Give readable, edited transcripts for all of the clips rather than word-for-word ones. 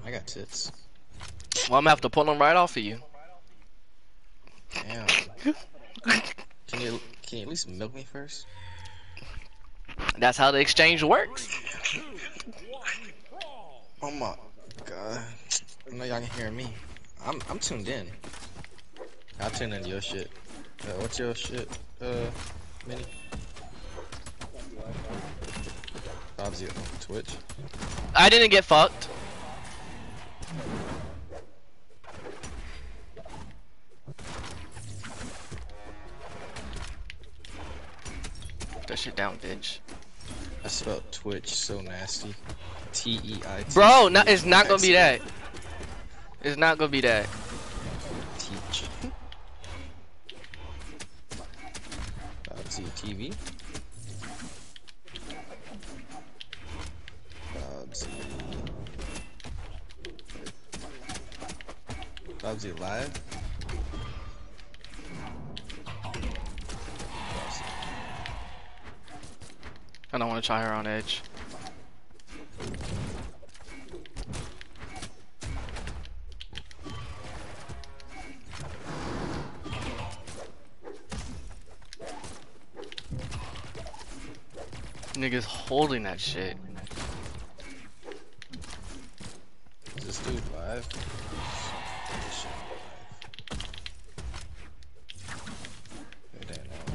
I got tits. Well, I'm gonna have to pull them right off of you. Damn. Can you at least milk me first? That's how the exchange works. Oh my god. I know y'all can hear me. I'm tuned in. I'll tune into your shit. What's your shit? Mini? Bob's on Twitch. I didn't get fucked. That shit down, bitch. I spelled Twitch so nasty. T-E-I-T. Bro, it's not gonna be that. It's not gonna be that. Teach. Bobsy TV. Bobsy Live. I don't want to try her on edge. Niggas holding that shit. Is this dude live? It ain't on.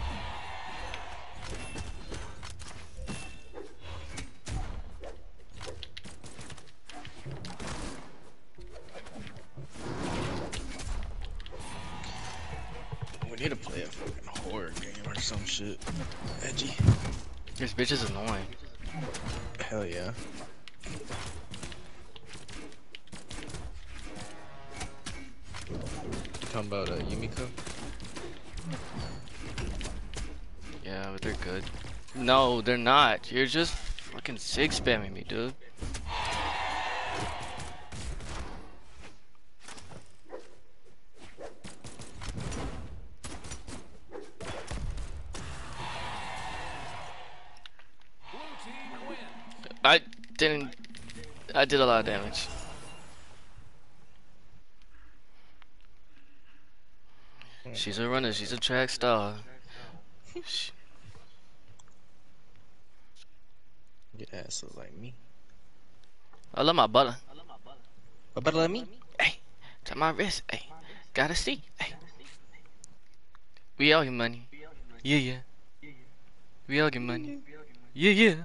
We need to play a fucking horror game or some shit. Edgy. This bitch is annoying. Hell yeah. You talking about Yumiko? Yeah, but they're good. No, they're not. You're just fucking sig spamming me, dude. I did a lot of damage. She's a runner, she's a track star. Your ass look like me. I love my butter. But better than me? Hey, to my wrist, hey. Gotta see, hey. We all get money. Yeah, yeah. We all get money. Yeah, yeah.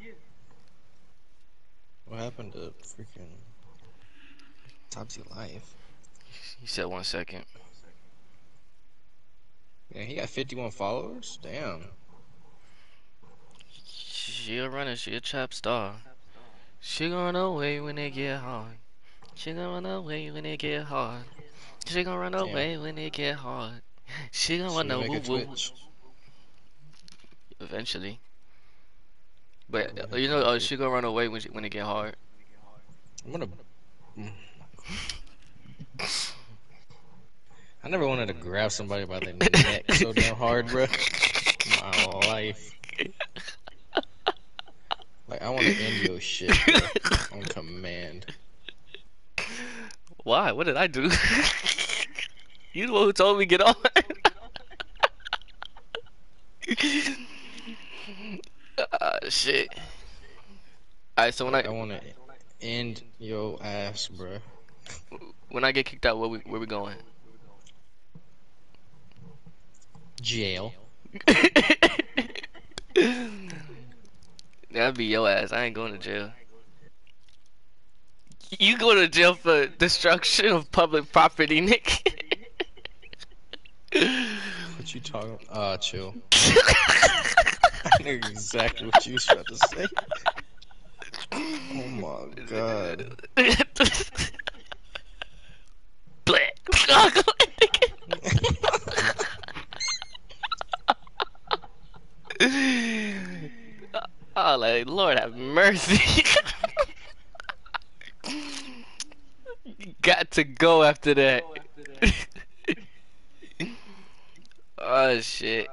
What happened to freaking Topsy Life? He said 1 second. Yeah, he got 51 followers? Damn. She a runner, she a trap star. She gonna run away when it get hard. She gonna run away when it get hard. She gonna run away when it get hard. She gonna run away Twitch. Eventually. But you know, she gonna run away when it get hard. I'm gonna. I never wanted to grab somebody by the neck so damn hard, bro. My life. Like, I want to end your shit, bro. On command. Why? What did I do? You the one who told me get on. Shit. Alright, so when I want to end your ass, bro. When I get kicked out, where we going? Jail. That'd be your ass. I ain't going to jail. You go to jail for destruction of public property, Nick. What you talking? Chill. I knew exactly what you was about to say. Oh my god. Black. Oh, like, Lord have mercy. Got to go after that. Oh, shit.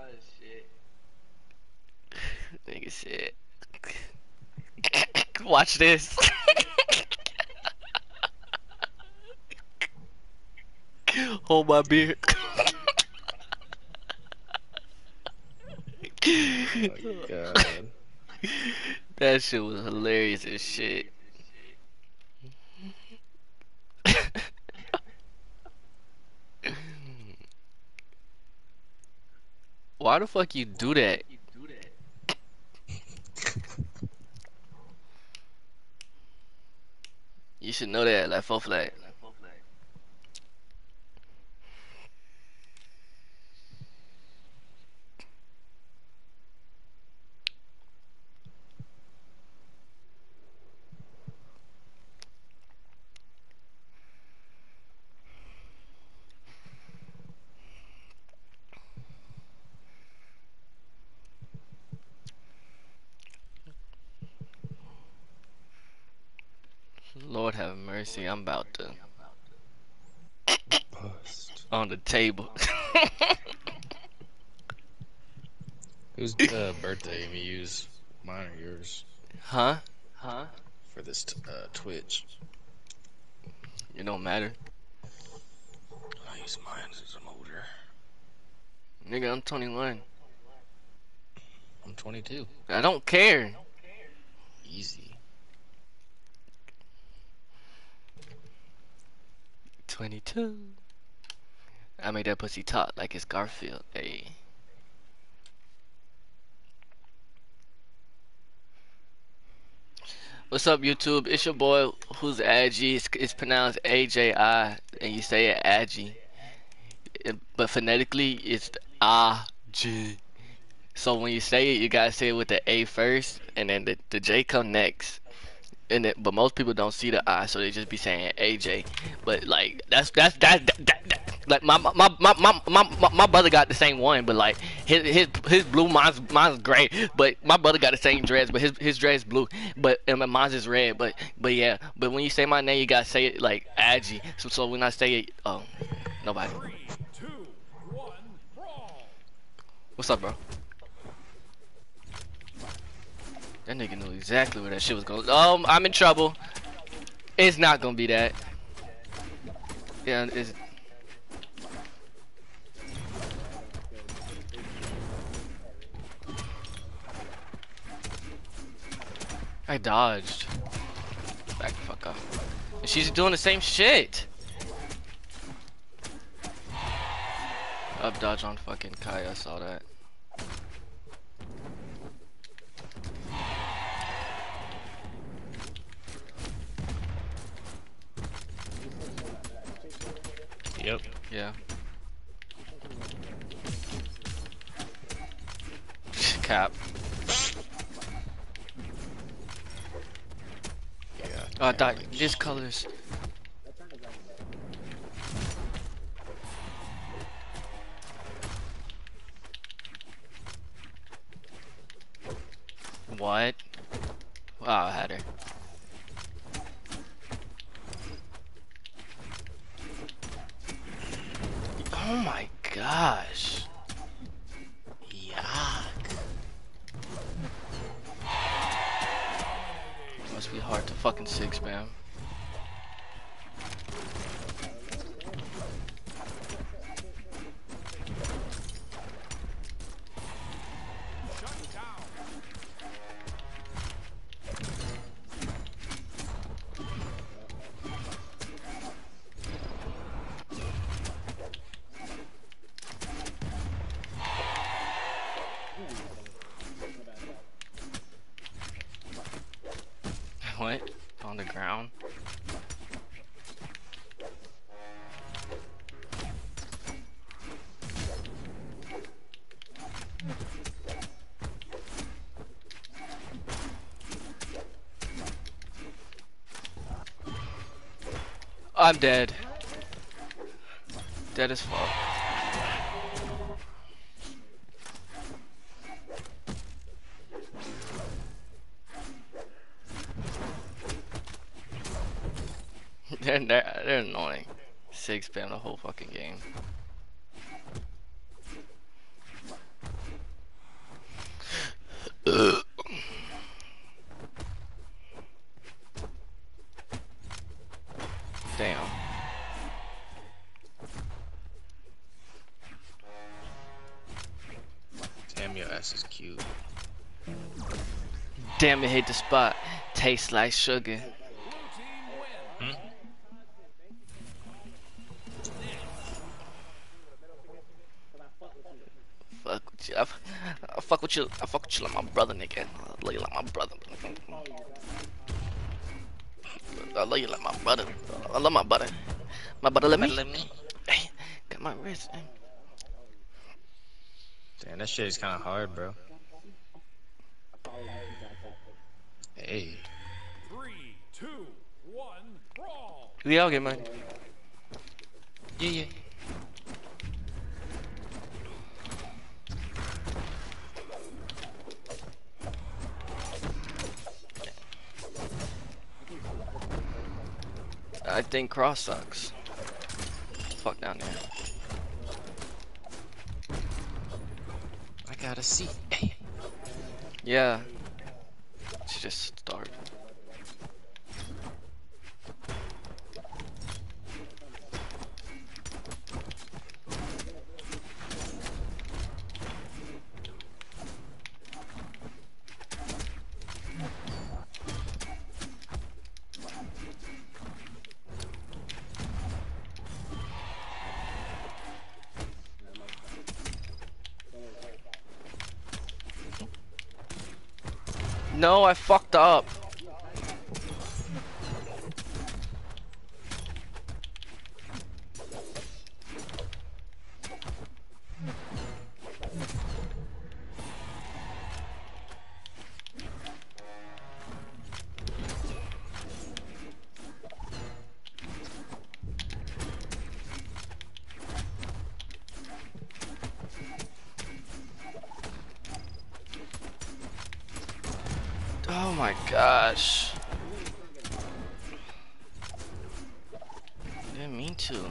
Nigga shit. Watch this. Hold my beer. Oh God. That shit was hilarious as shit. Why the fuck you do that? You should know that, like full flag. Lord have mercy, I'm about to Bust. on the table. Whose birthday we use? Mine or yours? Huh? For this Twitch. It don't matter. I use mine since I'm older. Nigga, I'm 21. I'm 22. I don't care. Easy. 22. I made that pussy talk like it's Garfield. Hey. What's up, YouTube? It's your boy who's Agi. It's pronounced AJI, and you say it Agi. But phonetically, it's A-G. So when you say it, you gotta say it with the A first, and then the J come next. But most people don't see the I, so they just be saying AJ. But like like my brother got the same one, but like his blue, mine's gray. But my brother got the same dreads, but his dreads blue. But and mine's is red. But yeah. But when you say my name, you gotta say it like Agi. So when I say it, nobody. 3, 2, 1, brawl. What's up, bro? That nigga knew exactly where that shit was going. I'm in trouble. It's not gonna be that. Yeah, it's. I dodged. Back the fuck up. And she's doing the same shit. Up dodge on fucking Kai, I saw that. Yep. Yeah. Cap. Yeah. Oh, I thought just colors. What? Wow, I had her. Oh my gosh. Yuck. Must be hard to fucking six, man. Shut down. What? On the ground? I'm dead. Dead as fuck. They're annoying. Six spam the whole fucking game. Damn. Damn it, hit the spot. Tastes like sugar. Blue team wins. Hmm? Fuck with you. I fuck with you. I fuck with you like my brother, nigga. I love you like my brother. I love you like my brother. I love my brother. My brother, let me. Hey, got my wrist. Damn, that shit is kind of hard, bro. Hey. 3, 2, 1, brawl. Yeah, I'll get mine. Yeah. I think Cross sucks. Fuck down there. I gotta see. Hey. Yeah. She just started. No, I fucked up. Oh my gosh. Didn't mean to.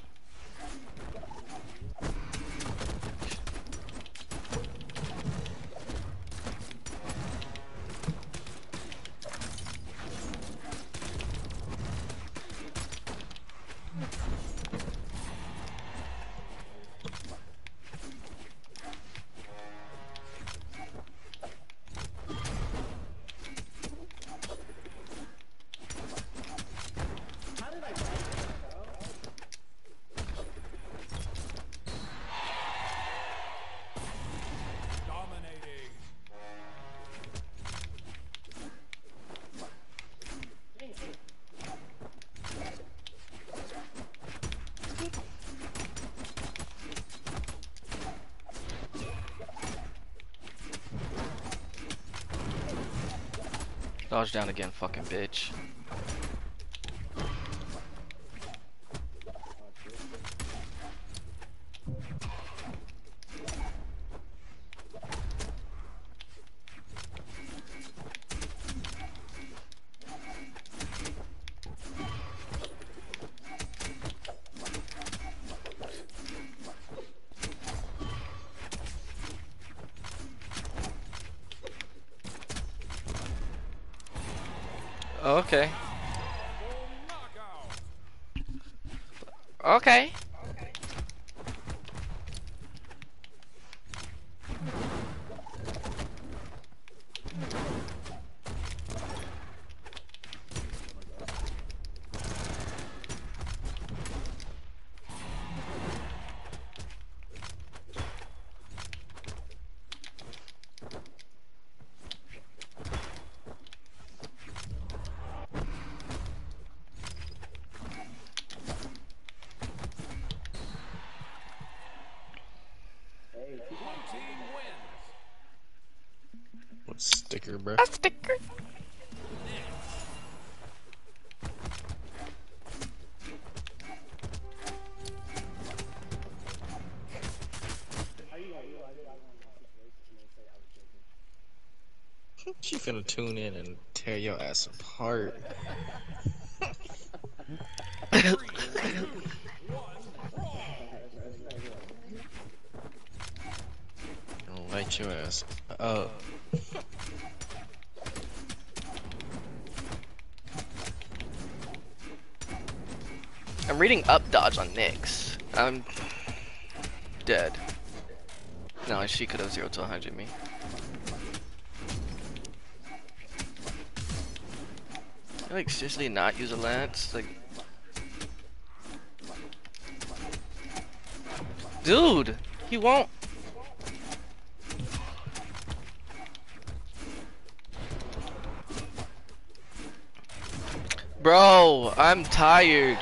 Dominating. Dodge down again, fucking bitch. Okay. Knockout. Okay. Blue team wins. What sticker, bro? A sticker. She finna tune in and tear your ass apart. 3, 2, 1, brawl. Gonna light your ass up. I'm reading up dodge on Nyx. I'm dead. No, she could have 0 to 100 me. Like seriously, not use a lance. Like, dude, he won't. Bro, I'm tired.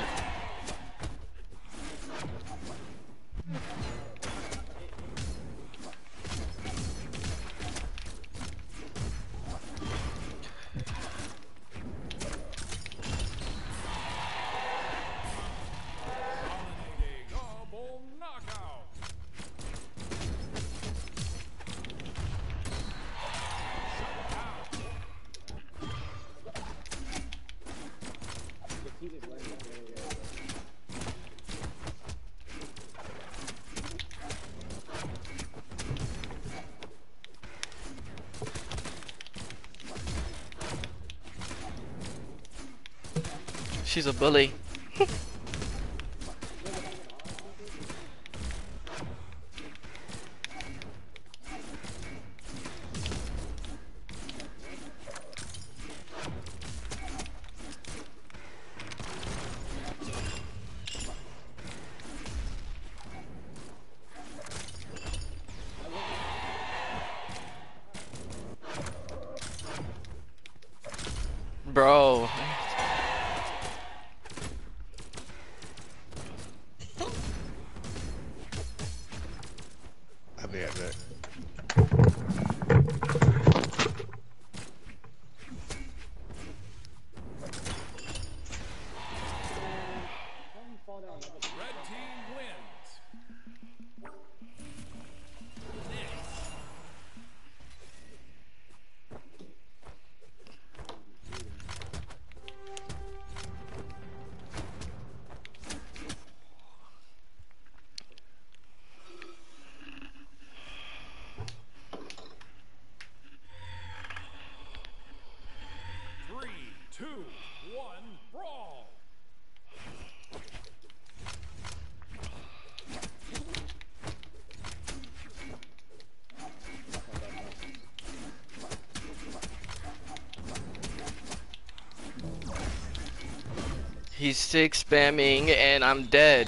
Dominating. Double knockout. She's a bully. Bro. I'll be right back. Red team wins. Next. Three, two, one, brawl. He's 6 spamming and I'm dead.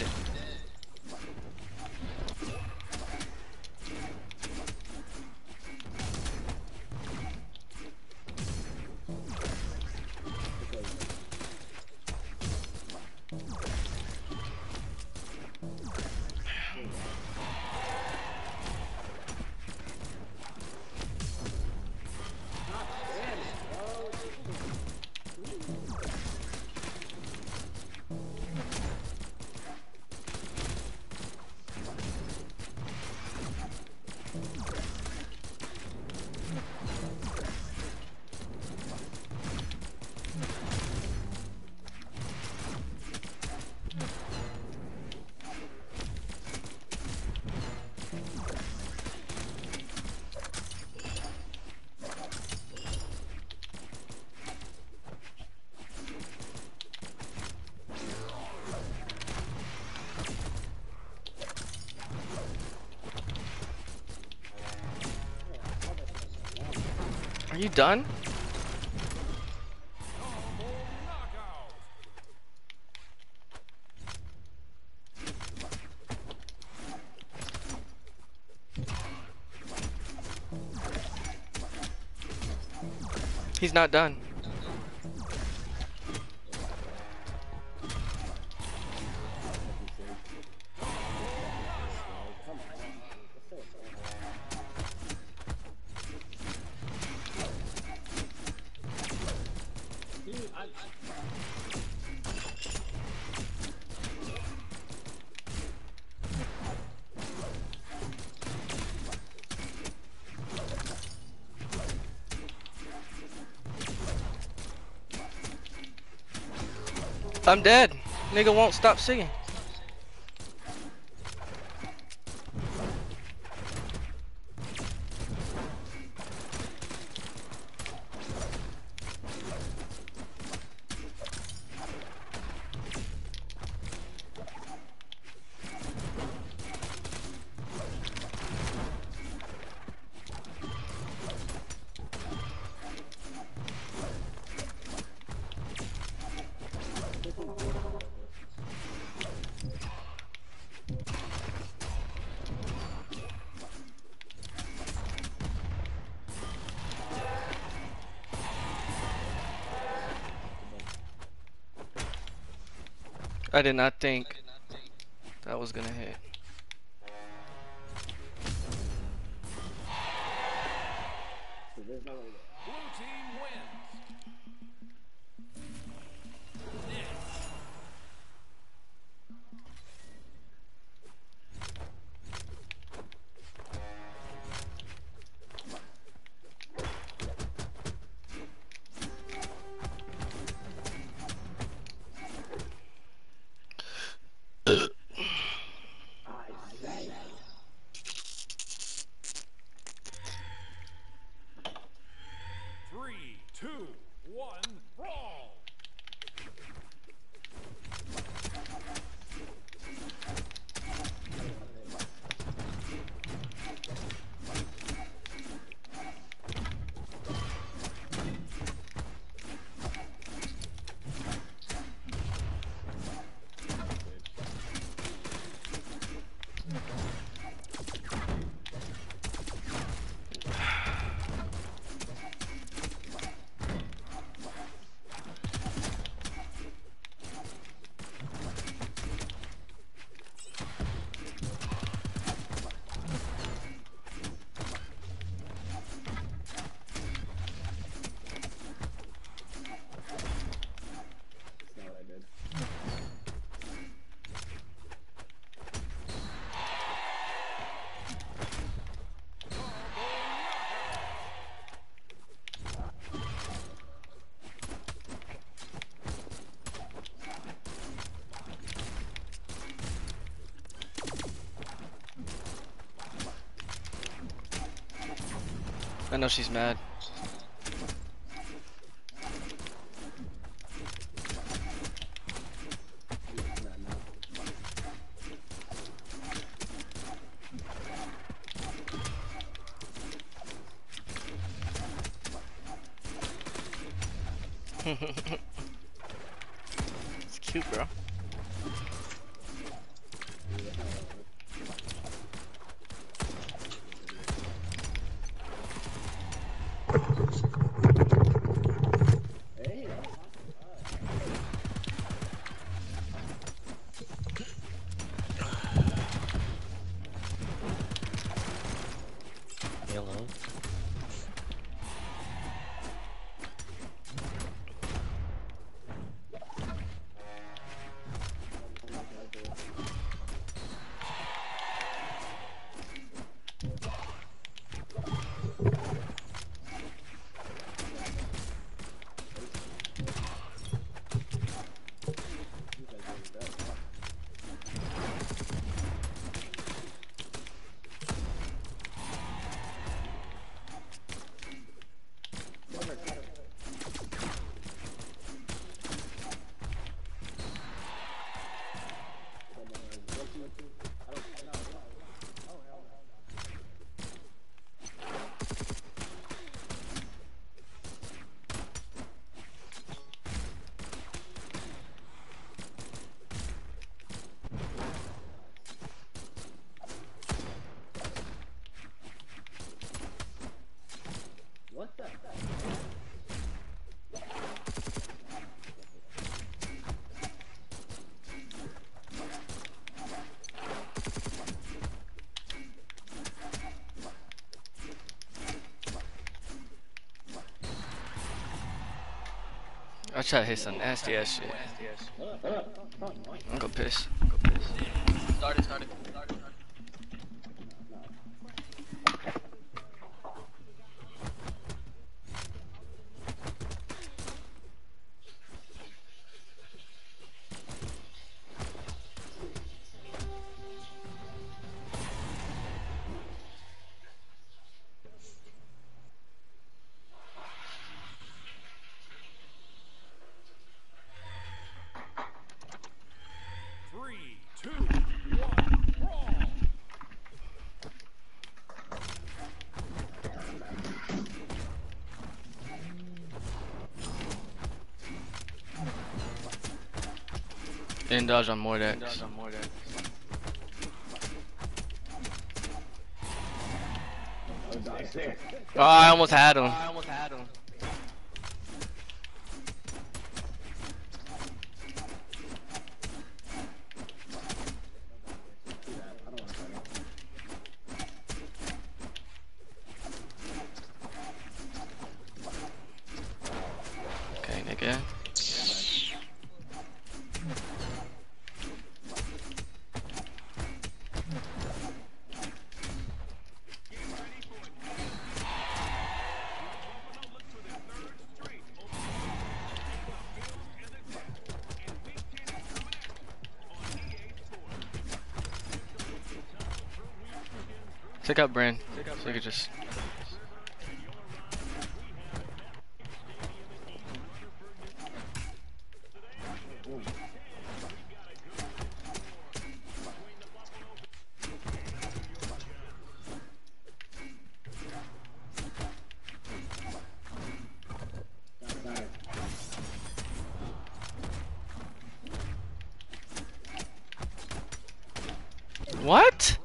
Are you done? Double knockout. He's not done. I'm dead. Nigga won't stop singing. I did not think that was gonna hit. Blue team wins. Next. Three, two, one, brawl. I know she's mad. It's cute, bro. Yellow. I try to hit some nasty ass shit. I'm gonna piss. Started. Three, two, one, brawl. Didn't dodge on more decks. Oh, I almost had him. nigga. Take out Brand, so you could just. What?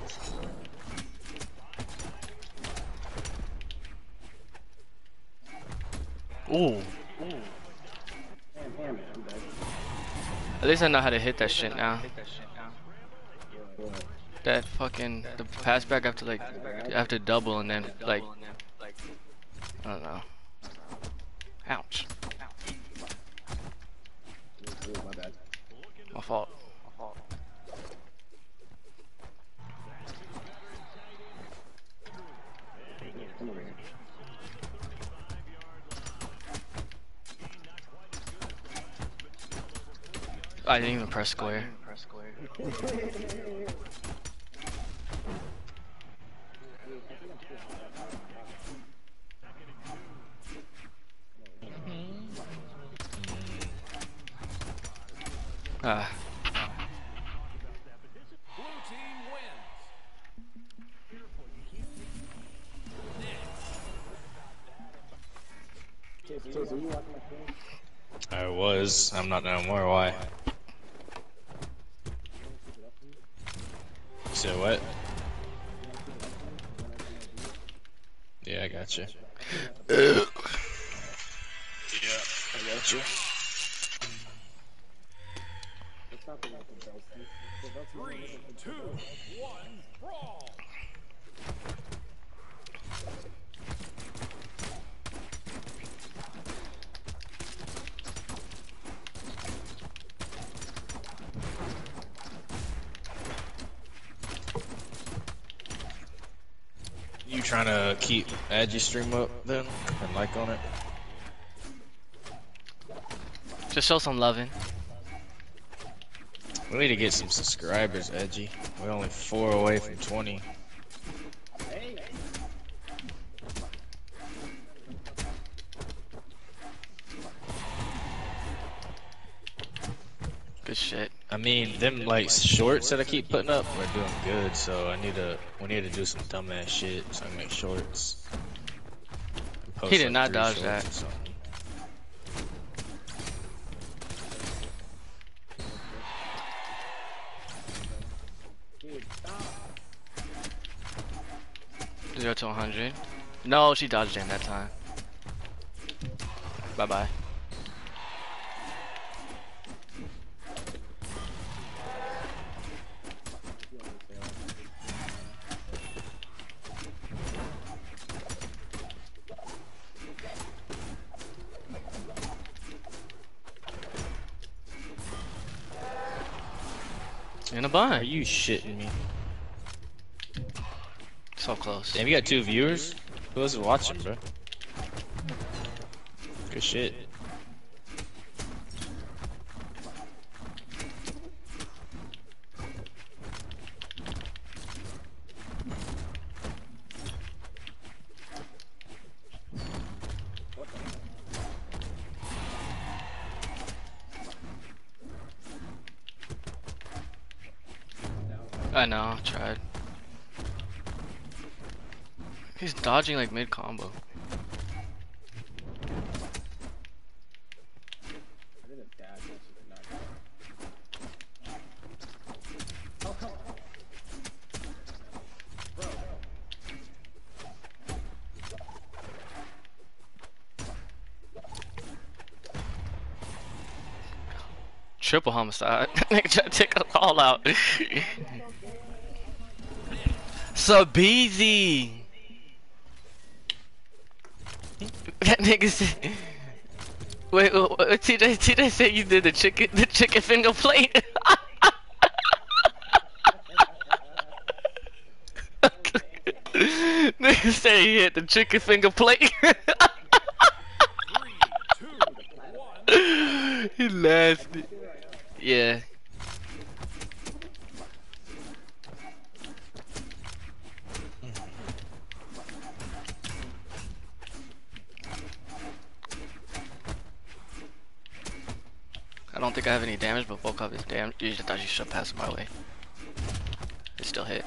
Ooh. At least I know how to hit that shit now. That fucking the pass back after like you have to double and then like I don't know. Ouch. My fault. I didn't even press square. Ah. Blue team wins. I was. I'm not no more. Why? You said what? Yeah, I got you. Yeah, I got you. 3, 2, 1, brawl. You trying to keep Agi stream up then and like on it? Just show some loving. We need to get some subscribers, Edgy. We're only 4 away from 20. Good shit. I mean, them like shorts that I keep putting up are doing good, so we need to do some dumbass shit so I can make shorts. Post, He did like, not 3 dodge shorts that. or something. Zero to 100. No, she dodged him that time. Bye bye. In a Are bind. you shitting me? So close. Damn, you got 2 viewers? Who else is watching, bro? Good shit. I know, tried. He's dodging like mid combo. Triple homicide. Nigga try to take us all out. So busy. That nigga said. Wait, TJ said you did the chicken finger plate. Nigga say he hit the chicken finger plate. 3, 2, 1. He laughed. Yeah. I don't think I have any damage, but Volkov is damaged. You just thought you should pass it my way. It still hit.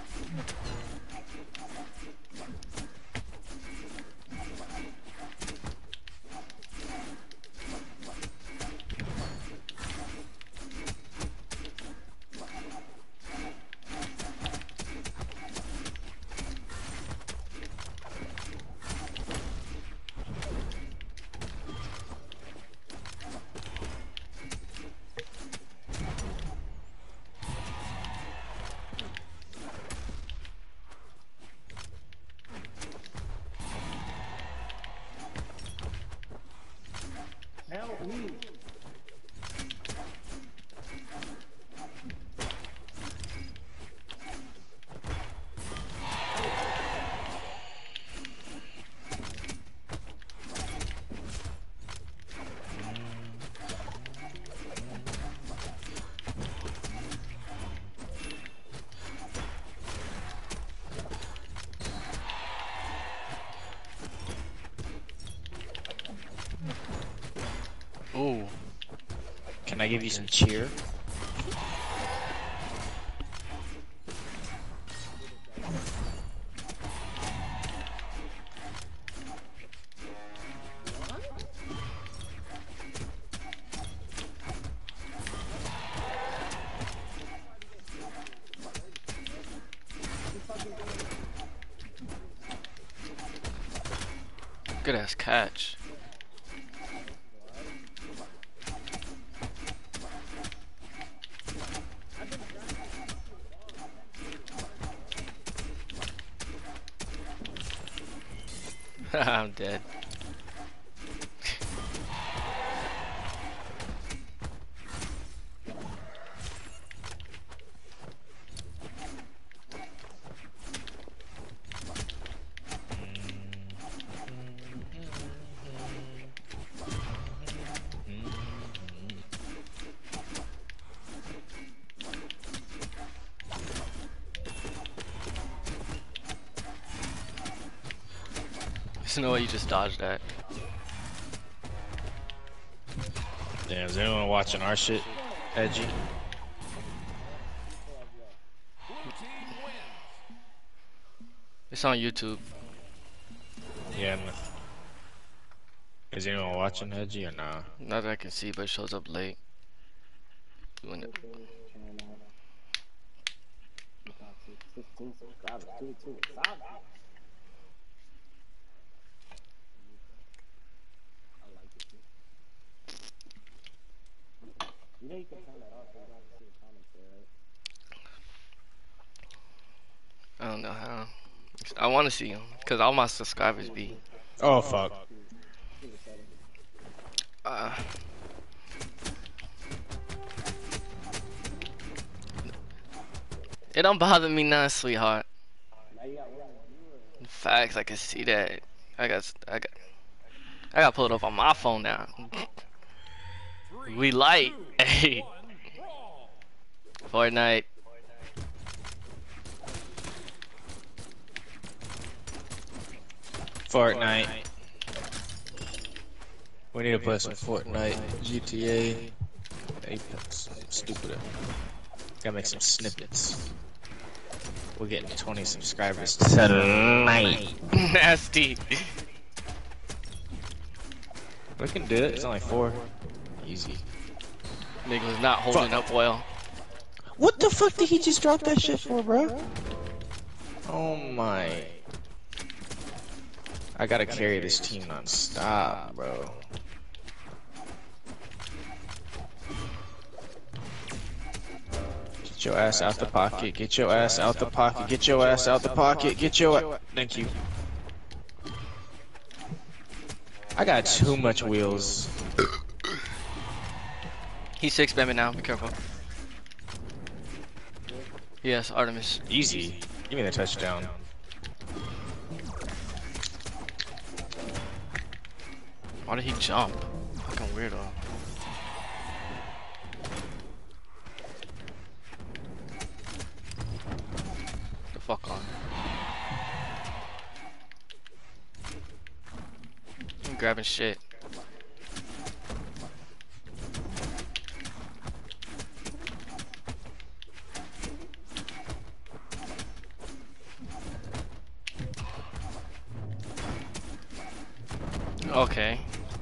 Help me. Ooh. Can I give you some cheer? Good ass catch. I'm dead. There's no way you just dodged that. Damn, is anyone watching our shit? Edgy. Blue team wins. It's on YouTube. Yeah. Is anyone watching Edgy or nah? Not that I can see, but it shows up late. When it, 15 subscribers, 2 solid. I like it too. You know you can turn that off so you don't see the comments there, right? I don't know how. I want to see them because all my subscribers be. Oh fuck. It don't bother me none, sweetheart. Now you got one viewer. Facts, I can see that. I got pulled up on my phone now. 3, We light. 2, Hey, 1, brawl. Fortnite. Fortnite. We need to play some Fortnite, GTA, Apex. Stupid. Gotta make some snippets. We're getting 20 subscribers tonight. Nasty. We can do it. It's only 4. Easy. Nigga was not holding up well. What the fuck did he just drop that shit for, bro? Oh my. I gotta carry this team non-stop, bro. Get your ass out the pocket. Get your ass out the pocket. Get your ass out the pocket. Get your. Thank you. I got too much wheels. He's 6 spamming now. Be careful. Yes, Artemis. Easy. Give me the touchdown. Why did he jump? Fucking weirdo. The fuck on. I'm grabbing shit. Okay.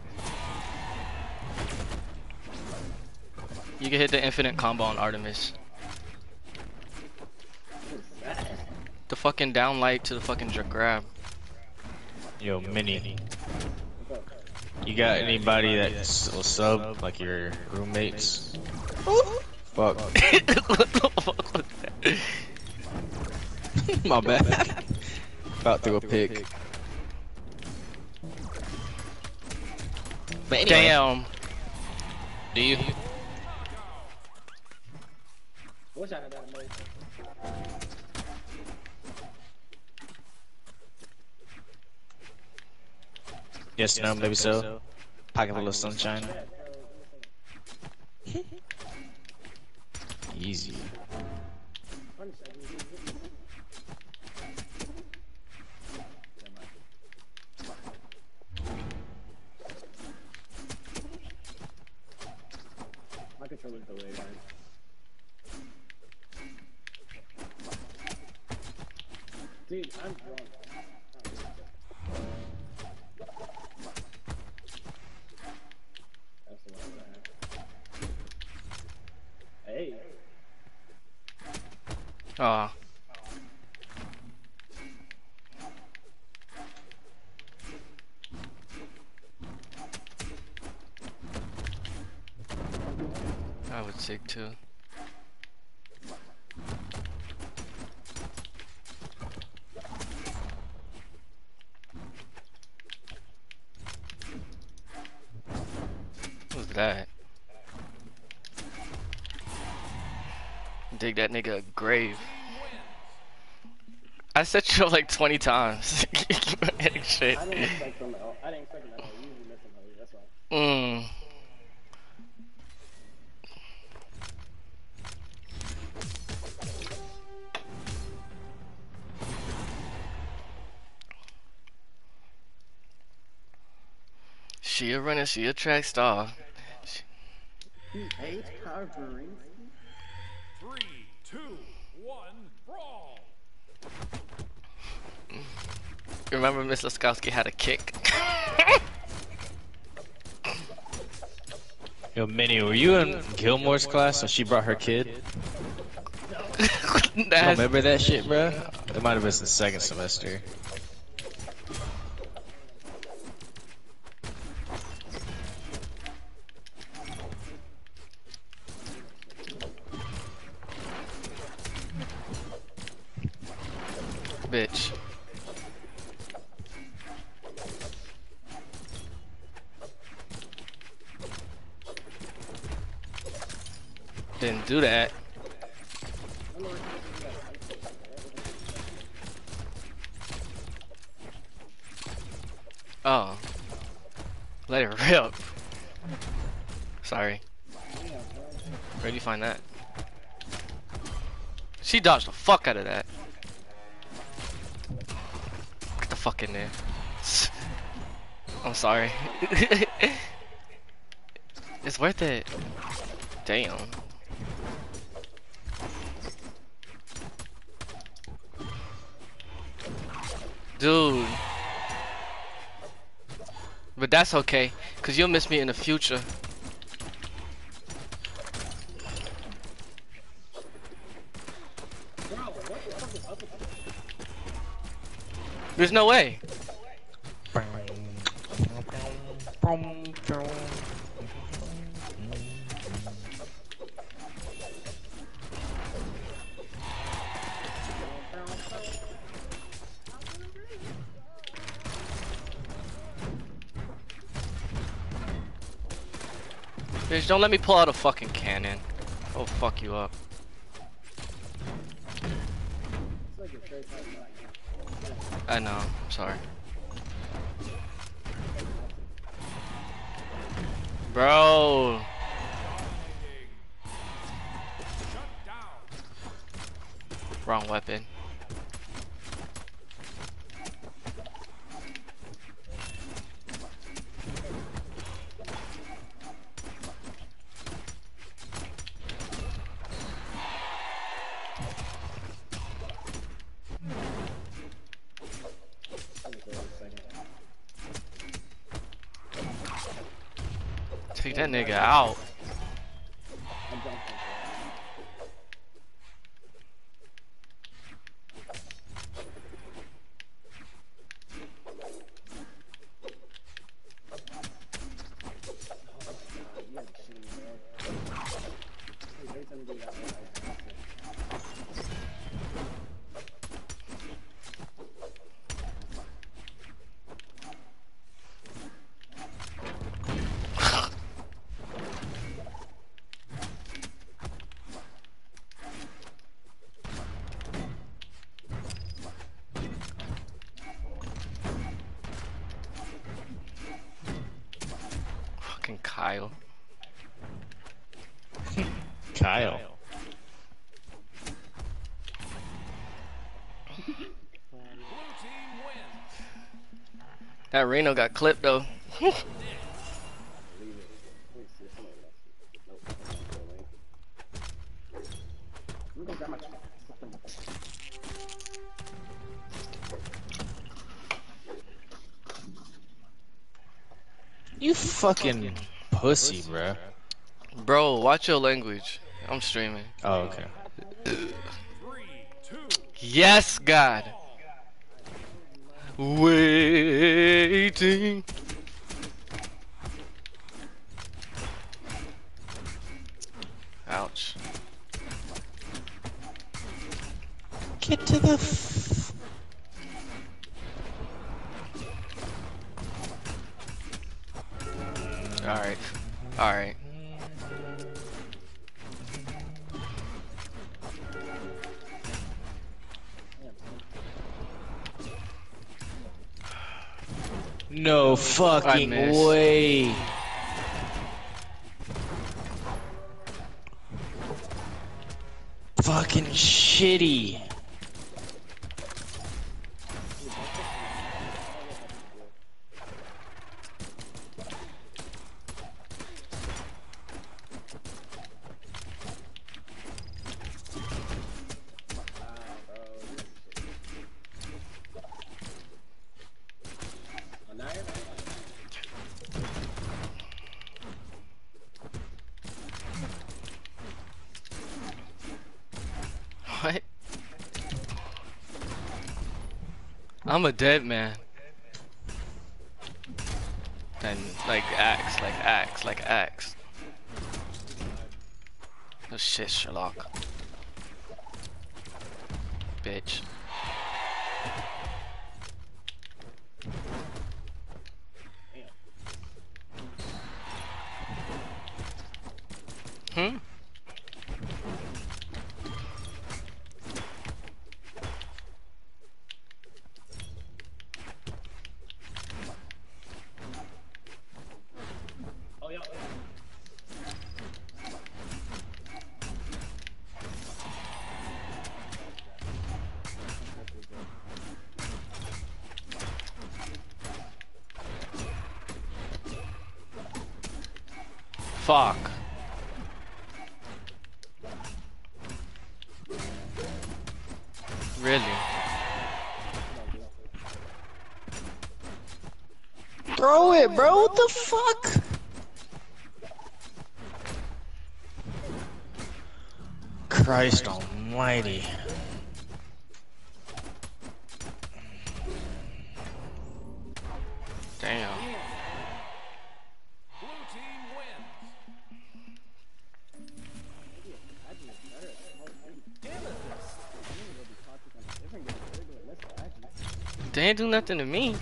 You can hit the infinite combo on Artemis. The fucking down light to the fucking grab. Yo, Mini. You got anybody that will sub, like your roommates? Fuck. What the fuck was that? My bad. About through a pick. But anyway, Damn. do you? Wish I had that emotion. Yes, no, maybe so. Pocket full of sunshine. Easy. My controller's delayed, man. Dude, I'm drunk. That's the one I have. Hey. Aw. I would sig too. What was that? Dig that nigga a grave. I set you up like 20 times. Shit. I didn't expect them at all. I didn't expect them at all. You usually miss them, though. That's why. She a runner, she a track star. H. Carvery. 3, 2, 1, brawl. Remember Miss Laskowski had a kick? Yo, Minnie, were you in Gilmore's class when she brought her kid? That's, Remember that shit, bro? It might have been the second semester. bitch. Didn't do that. Oh. Let it rip. Sorry. Where'd you find that? She dodged the fuck out of that. Get the fuck in there. I'm sorry. It's worth it. Damn. Dude. But that's okay, cause you'll miss me in the future. There's no way. Bitch, don't let me pull out a fucking cannon. I'll fuck you up. It's like your third time not. I know, I'm sorry. Bro. Shut down. Wrong weapon. Take that nigga out. I'm jumping. You have to shoot me, bro. Hey, every time you do that, I have to. Fucking Kyle. Kyle. Blue team wins. That Reno got clipped though. Leave it. Let me see if somebody else. Nope. I'm not going away. Let me go grab my You fucking pussy, bruh. Bro, watch your language. I'm streaming. Oh, okay. 3, 2, Yes, God. Waiting. Ouch. Get to the Alright. Alright. No fucking missed. way. Fucking shitty. Oh, now you're What? I'm a dead man. And like axe. Oh shit, Sherlock. Bitch. Hmm? Oh, yeah. Fuck. Really? Throw it, bro. What the fuck? Christ almighty. Damn. blue team wins. They ain't do nothing to me.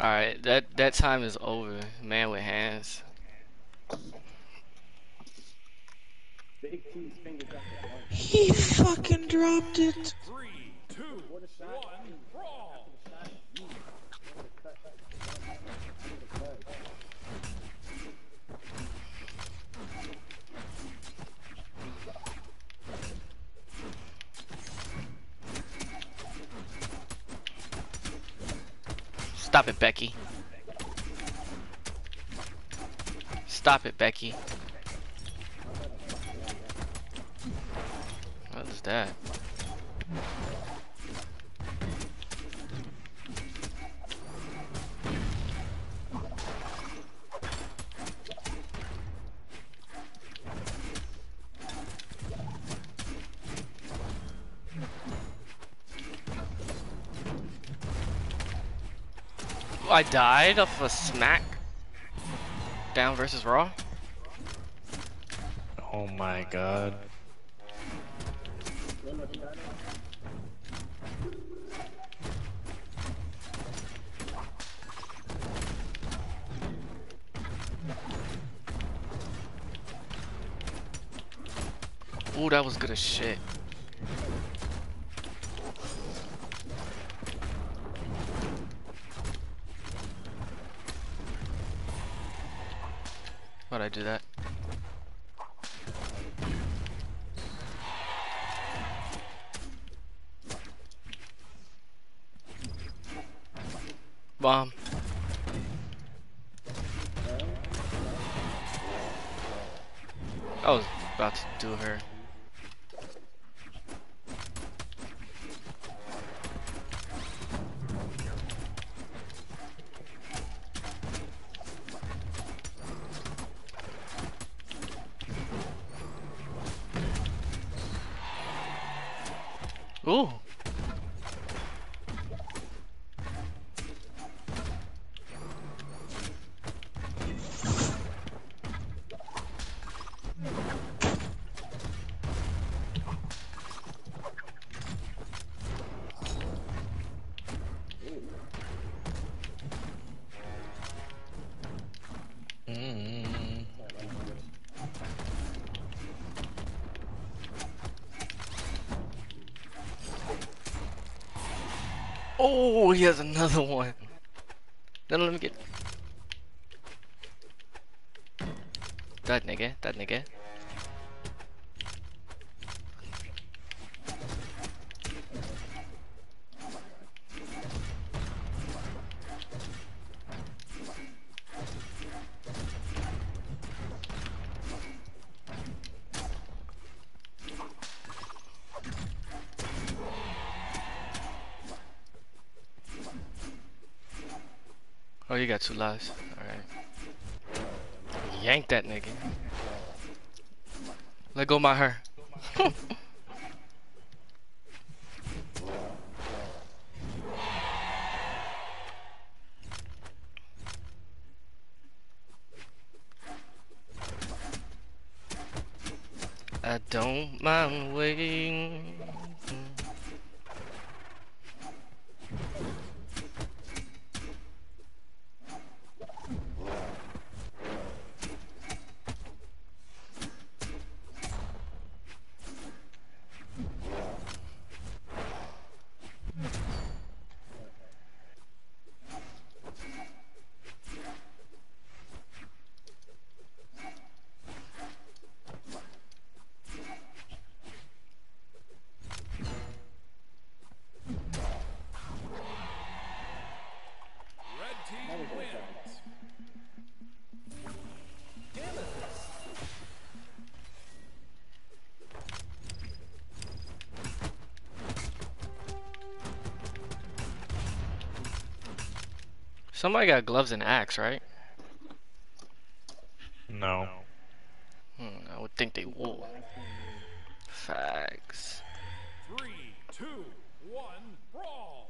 Alright, that time is over. Man with hands. Big T's fingers got the one. He fucking dropped it. 3, 2, 1, brawl. Stop it, Becky. Stop it, Becky. What is that? I died of a smack down versus Raw. Oh my god. Ooh, that was good as shit. Why'd I do that? Bomb. I was about to do her. Ooh. Oh, he has another one. Then let me get that nigga, that nigga. Oh, you got 2 lives. Alright. Yank that nigga. Let go my her. I don't mind waiting. Red team wins. Somebody got gloves and axe, right? No. I would think they would. Facts. 3, 2, 1, brawl.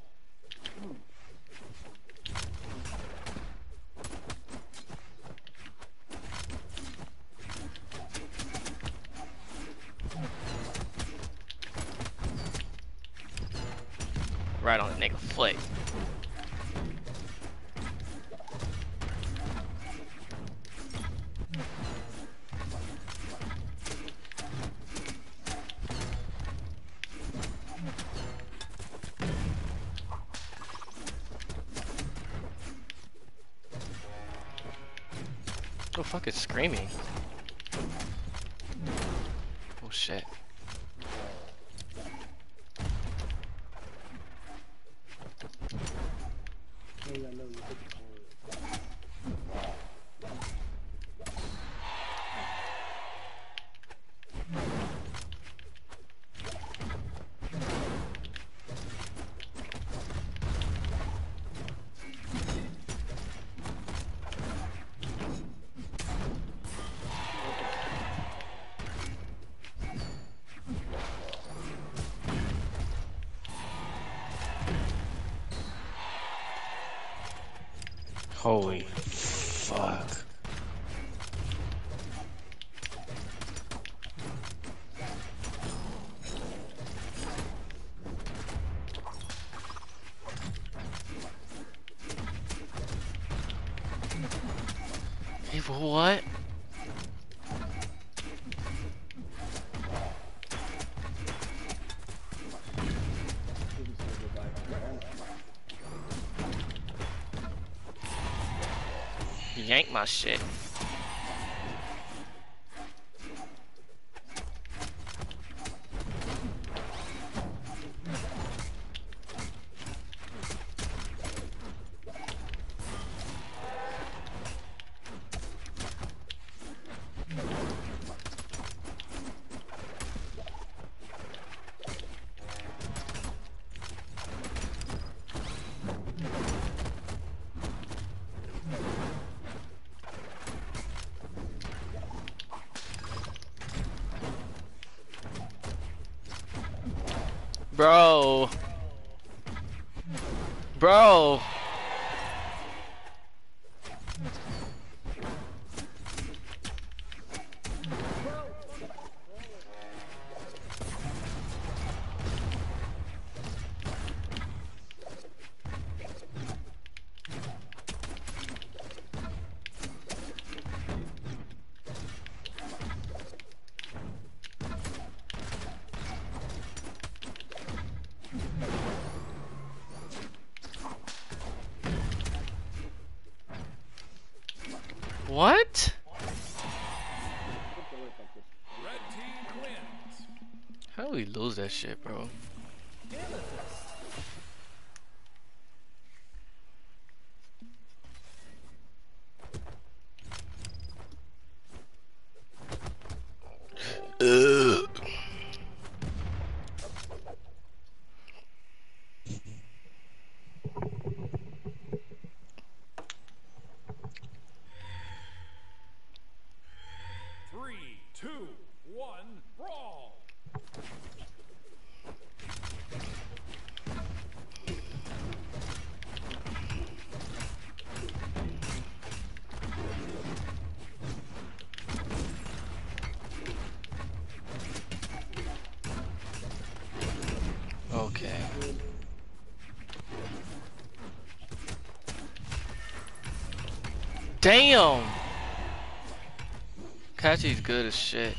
Right on the nigga foot. Oh fuck, it's screaming. Oh shit. Maybe I know you hit the corner. Holy fuck. Hey, for what? Didn't say goodbye to them. Yank my shit. Bro. Bro. What? Red team wins. How do we lose that shit, bro? Three, two, one, brawl. Okay. Damn! Kachi's good as shit.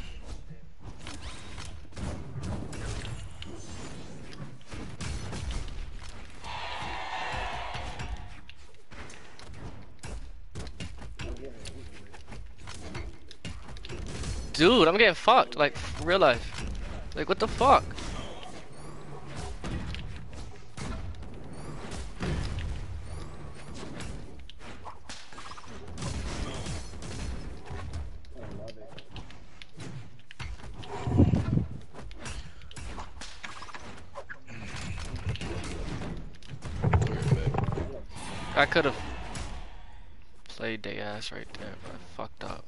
Dude, I'm getting fucked, like, real life. Like, what the fuck? I love it. I could have played the ass right there, but I fucked up.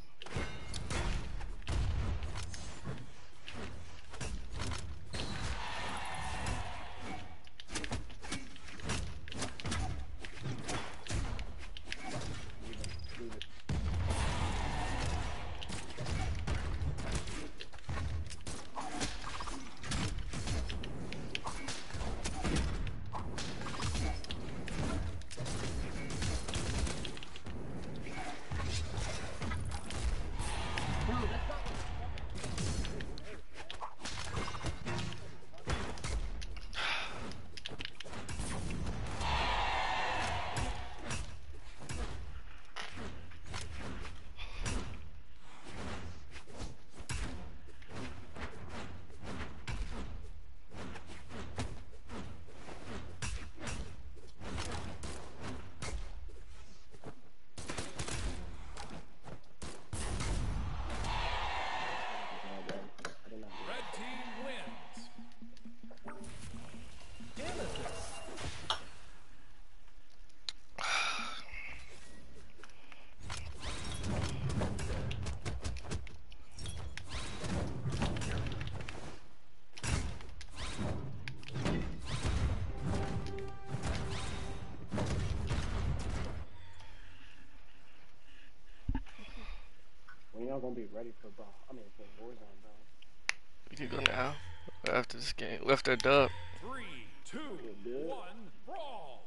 Leave it. y'all gonna be ready for bro? I mean, for Warzone, bro. We can go now. After this game. After a dub. 3, 2, 1, brawl.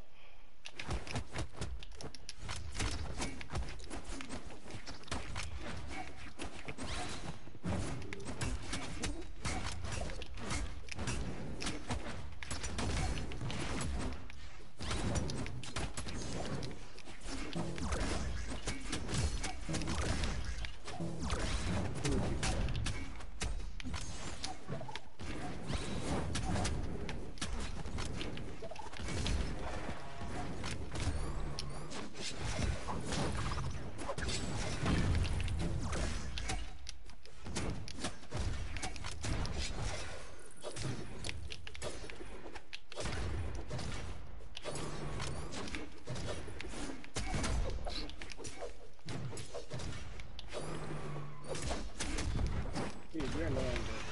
Dude, you're annoying,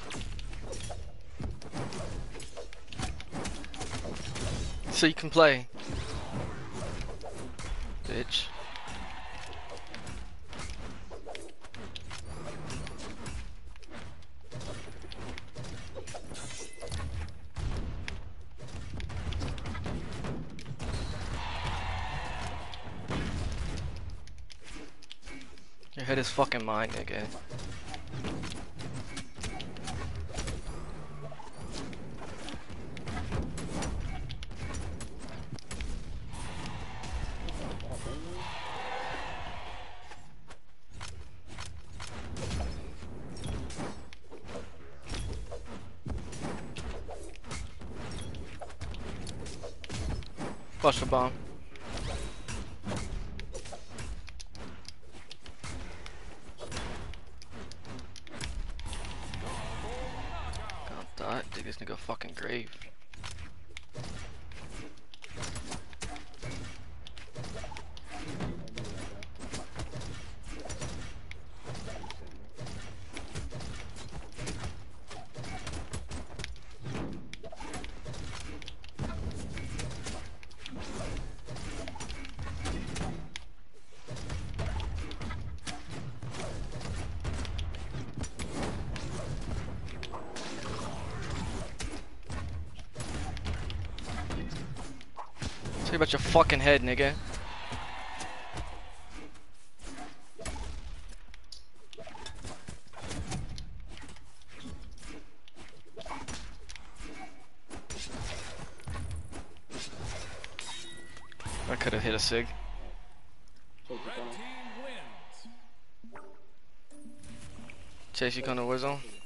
So you can play. Bitch. Your head is fucking mine, nigga. Flush the bomb. God, dig this nigga a fucking grave. Say about your fucking head, nigga. I could have hit a sig. Take the Red tunnel. team wins. Chase, you come to Warzone?